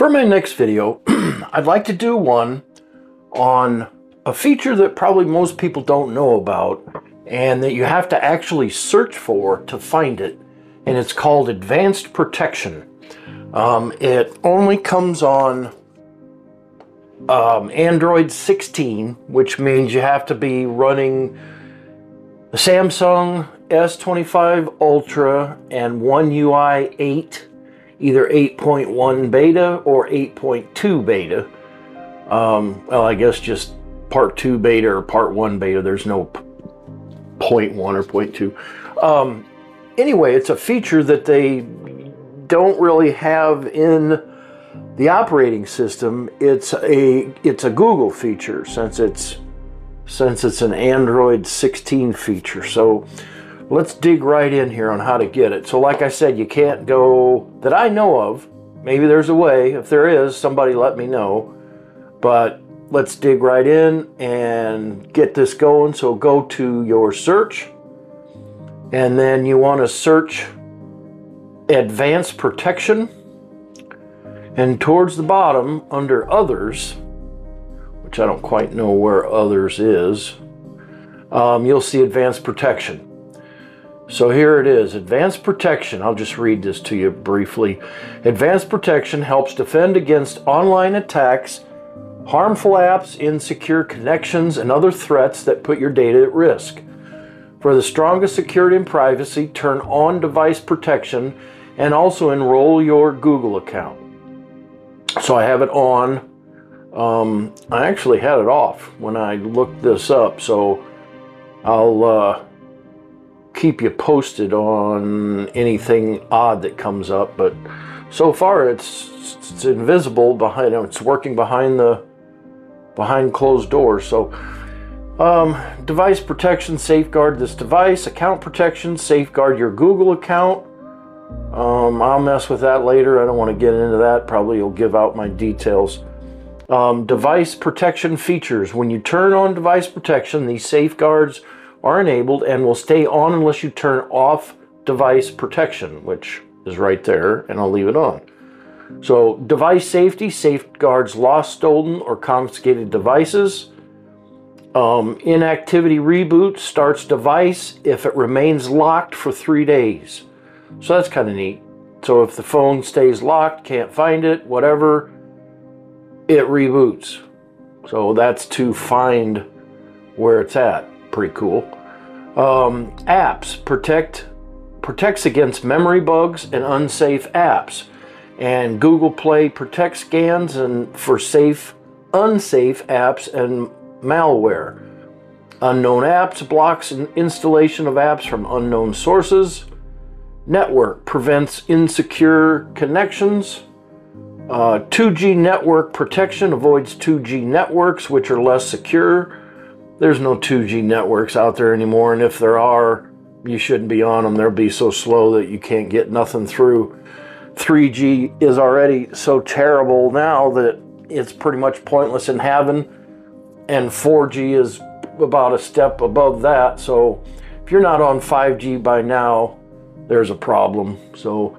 For my next video, I'd like to do one on a feature that probably most people don't know about and that you have to actually search for to find it, and it's called Advanced Protection. It only comes on Android 16, which means you have to be running the Samsung S25 Ultra and One UI 8, either 8.1 beta or 8.2 beta. Well, I guess just part 2 beta or part 1 beta. There's no 0.1 or 0.2. Anyway, it's a feature that they don't really have in the operating system. It's a Google feature since it's an Android 16 feature. So let's dig right in here on how to get it. So like I said, you can't go, that I know of. Maybe there's a way. If there is, somebody let me know. But let's dig right in and get this going. So go to your search, and then you want to search Advanced Protection. And towards the bottom, under Others, which I don't quite know where Others is, you'll see Advanced Protection. So here it is, Advanced Protection. I'll just read this to you briefly. Advanced Protection helps defend against online attacks, harmful apps, insecure connections, and other threats that put your data at risk. For the strongest security and privacy, turn on device protection and also enroll your Google account. So I have it on. I actually had it off when I looked this up, so I'll keep you posted on anything odd that comes up. But so far it's invisible behind. It's working behind closed doors. So device protection, safeguard this device. Account protection, safeguard your Google account. I'll mess with that later. I don't want to get into that. Probably you'll give out my details. Device protection features. When you turn on device protection, these safeguards are enabled and will stay on unless you turn off device protection, which is right there, and I'll leave it on. So device safety safeguards lost, stolen, or confiscated devices. Inactivity reboot starts device if it remains locked for 3 days. So that's kind of neat. So if the phone stays locked, can't find it, whatever, it reboots. So that's to find where it's at. Pretty cool. Apps protects against memory bugs and unsafe apps. And Google Play protects scans and for unsafe apps and malware. Unknown apps blocks installation of apps from unknown sources. Network prevents insecure connections. 2G network protection avoids 2G networks, which are less secure. There's no 2G networks out there anymore, and if there are, you shouldn't be on them. They'll be so slow that you can't get nothing through. 3G is already so terrible now that it's pretty much pointless in having, and 4G is about a step above that. So if you're not on 5G by now, there's a problem. So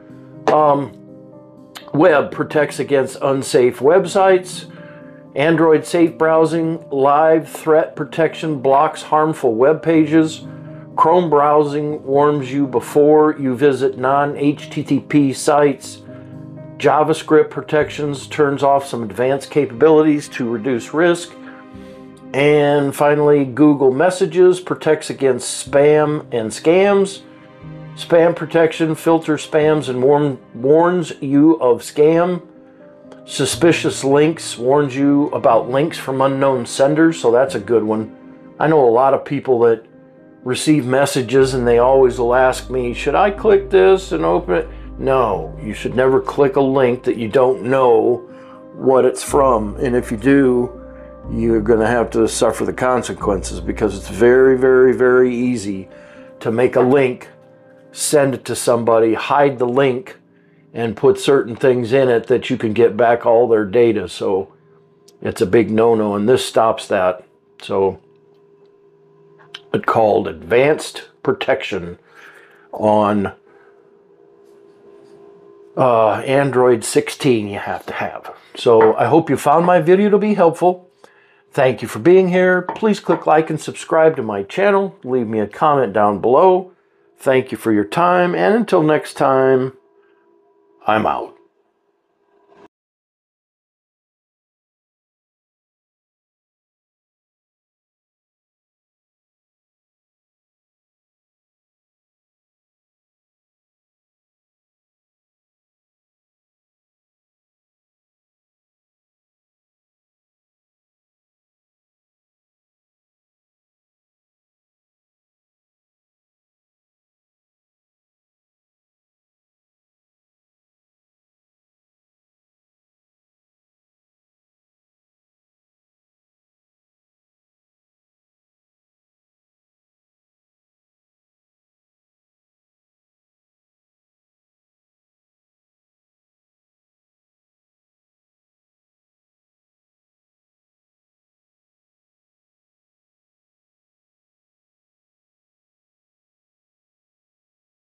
web protects against unsafe websites. Android safe browsing, live threat protection blocks harmful web pages. Chrome browsing warns you before you visit non-HTTP sites. JavaScript protections turns off some advanced capabilities to reduce risk. And finally, Google Messages protects against spam and scams. Spam protection filters spams and warns you of scam. Suspicious links warns you about links from unknown senders, so that's a good one. I know a lot of people that receive messages and they always will ask me, should I click this and open it? No, you should never click a link that you don't know what it's from. And if you do, you're going to have to suffer the consequences, because it's very, very, very easy to make a link, send it to somebody, hide the link, and put certain things in it that you can get back all their data. So it's a big no-no, and this stops that. So it's called Advanced Protection on Android 16 you have to have. So I hope you found my video to be helpful. Thank you for being here. Please click like and subscribe to my channel. Leave me a comment down below. Thank you for your time, and until next time, I'm out.